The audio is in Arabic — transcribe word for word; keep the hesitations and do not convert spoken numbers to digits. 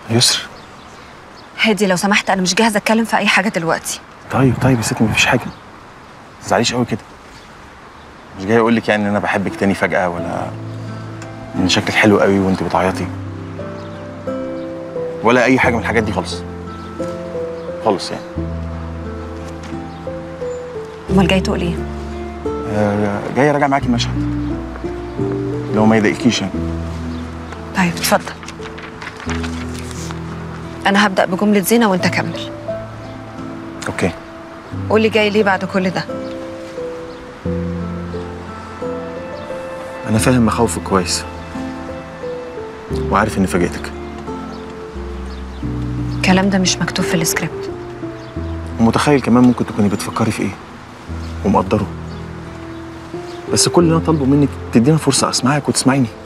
يسر هادي لو سمحت، انا مش جاهزه اتكلم في اي حاجه دلوقتي. طيب طيب يا ست مفيش حاجه، ما تزعليش قوي كده. مش جاي اقول لك يعني ان انا بحبك تاني فجاه، ولا ان شكلك حلو قوي وانت بتعيطي، ولا اي حاجه من الحاجات دي خالص خالص يعني. امال جاي تقول ايه؟ آه جاي راجع معاكي المشهد لو ما يضايقكيش يعني. طيب اتفضل. انا هبدا بجمله زينه وانت كمل. اوكي. قولي جاي ليه بعد كل ده؟ انا فاهم مخاوفك كويس وعارف اني فاجئتك. الكلام ده مش مكتوب في السكريبت. ومتخيل كمان ممكن تكوني بتفكري في ايه ومقدره، بس كل اللي انا طالبه منك تدينا فرصه اسمعك وتسمعيني.